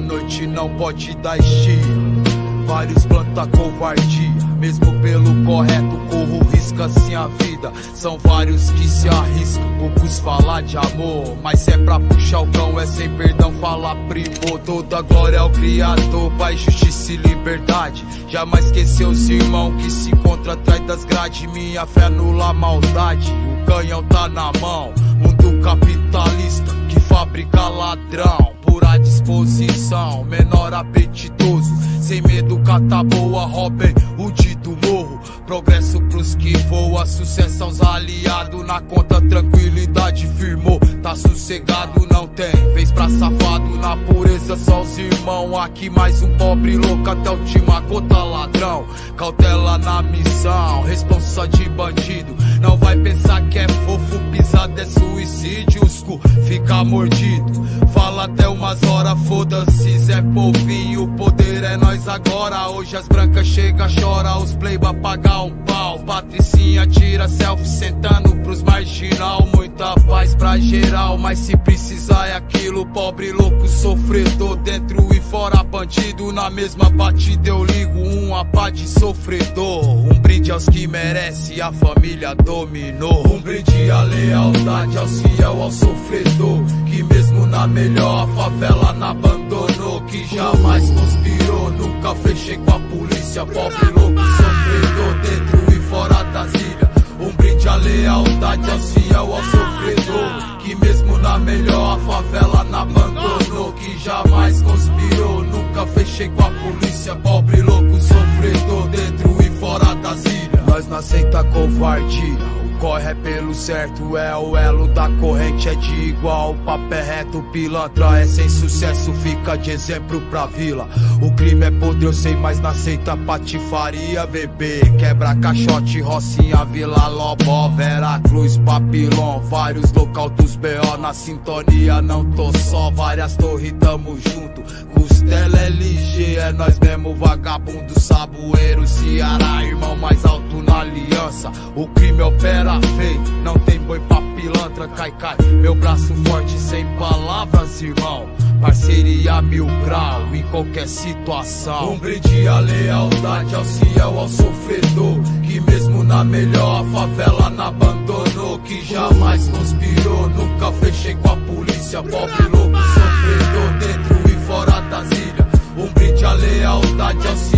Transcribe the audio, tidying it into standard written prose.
noite não pode dar estio. Vários planta covardia, mesmo pelo correto corro risco assim a vida. São vários que se arriscam, poucos falar de amor, mas se é pra puxar o cão é sem perdão falar primor. Toda glória ao Criador, paz, justiça e liberdade. Jamais esquecer os irmãos que se encontram atrás das grades. Minha fé anula a maldade, o canhão tá na mão. Mundo capitalista que fabrica ladrão, pura disposição, menor apetitoso, sem medo, cata boa, Robin Hood do morro. Progresso pros que voa, sucesso aos aliados. Na conta tranquilidade firmou, tá sossegado, não tem vez pra safado. Na pureza só os irmãos, aqui mais um pobre louco até última gota ladrão. Cautela na missão, responsa de bandido. Não vai pensar que é fofo, pisado é suicídio. Os cu fica mordido, fala até umas horas, foda-se, Zé Povinho. O poder é nós agora, hoje as brancas chega, chora. Os playba pagar um pau, Patricinha tira selfie sentando pros marginal. Muita paz pra geral, mas se precisar é aquilo. Pobre louco sofredor, dentro e fora bandido. Na mesma batida eu ligo uma pá de sofredor. Um brinde aos que merece, a família dominou. Um brinde à lealdade, aos fiel, ao sofredor, que mesmo na melhor a favela não abandonou. Que jamais conspirou, nunca fechei com a polícia. Pobre louco sofredor, dentro e fora das ilhas. Um brinde à lealdade, aos fiel, ao sofredor, que mesmo na melhor a favela não abandonou. Que jamais conspirou, nunca fechei com a polícia. Pobre louco sofredor, dentro e fora das ilhas. Nós não aceita covardia, corre é pelo certo, é o elo da corrente, é de igual, o papo é reto, pilantra é sem sucesso, fica de exemplo pra vila. O crime é podre, eu sei, mas não aceita patifaria, bebê. Quebra caixote, Rocinha, Vila Lobó, Vera Cruz, Papilon, vários local dos B.O. na sintonia, não tô só, várias torres, tamo junto. Costela LG, é nós mesmo, vagabundo, saboeiro, Ceará, irmão mais alto na aliança. O crime opera feio, não tem boi pra pilantra, cai, cai. Meu braço forte sem palavras, irmão. Parceria 1000 grau em qualquer situação. Um brinde à lealdade, aos fiel, ao sofredor, que mesmo na melhor a favela não abandonou. Que jamais conspirou, nunca fechei com a polícia. Pobre louco sofredor, dentro e fora das ilhas. Um brinde à lealdade, aos